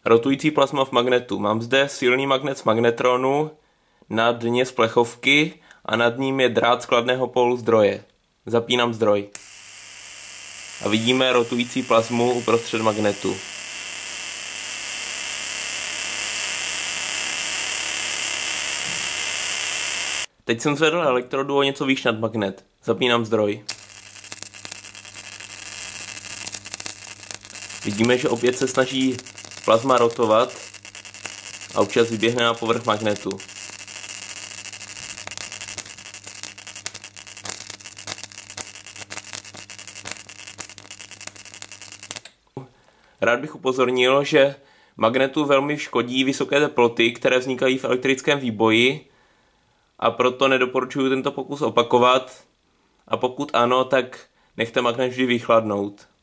Rotující plazma v magnetu. Mám zde silný magnet z magnetronu na dně z plechovky a nad ním je drát z kladného pólu zdroje. Zapínám zdroj. A vidíme rotující plazmu uprostřed magnetu. Teď jsem zvedl elektrodu o něco výš nad magnet. Zapínám zdroj. Vidíme, že opět se snaží plazma rotovat a občas vyběhne na povrch magnetu. Rád bych upozornil, že magnetu velmi škodí vysoké teploty, které vznikají v elektrickém výboji, a proto nedoporučuji tento pokus opakovat, a pokud ano, tak nechte magnet vždy vychladnout.